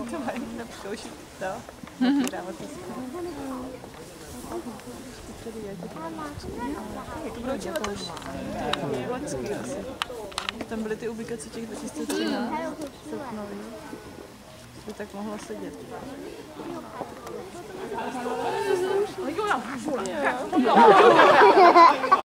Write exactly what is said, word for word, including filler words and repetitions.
to mají nepřoušit to. Dávat to to bylo čeho to loňský asi. Tam byly ty ubikace těch dva tisíce třináct. Srpnový. By tak mohlo sedět. Jo.